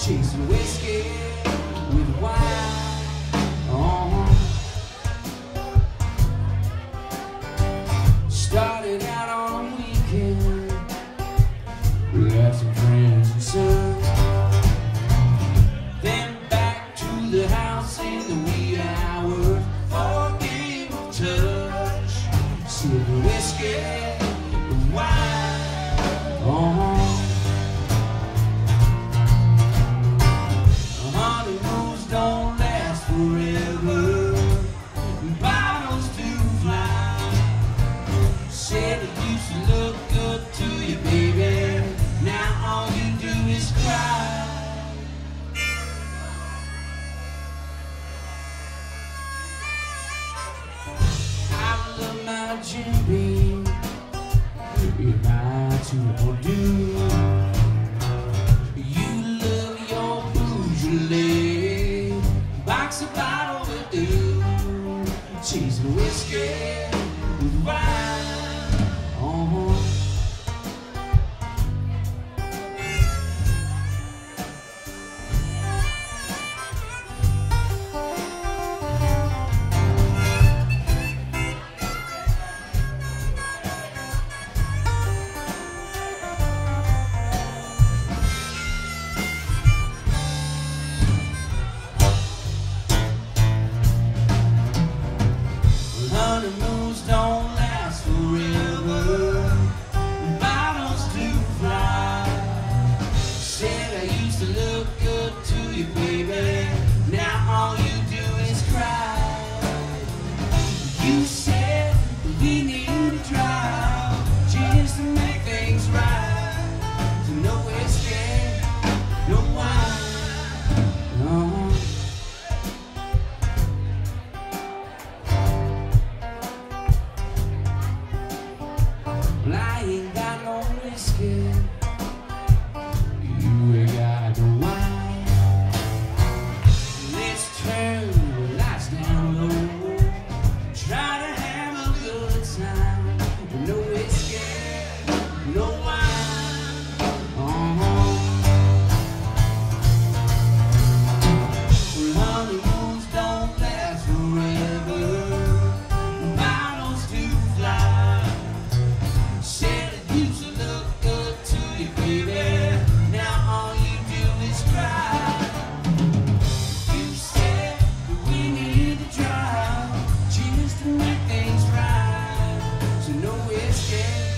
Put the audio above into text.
chasing whiskey with wine. Started out on a weekend, we had some friends and sons. Then back to the house in the wee hours for a game of touch, sipping whiskey with wine. Honeymoons don't last forever, bottles do fly. Said it used to look good to you, baby, now all you do is cry. I love my Jim Beam, if I too do. You love your Beaujolais, box of bottle will do. Chasing whiskey with wine. Honeymoons don't last forever, bottles do fly. Said I used to look good to you, baby, now all you do is cry. You said we need to try just to make things right. So no whiskey, no wine. Well, I ain't got no whiskey, you ain't got no wine. Let's turn the lights down low, try to have a good time. No whiskey, no wine. Well, honeymoons don't last forever, bottles do fly. Said it used to look good to you, baby, now all you do is cry. You said that we need to try just to make things right. So no whiskey,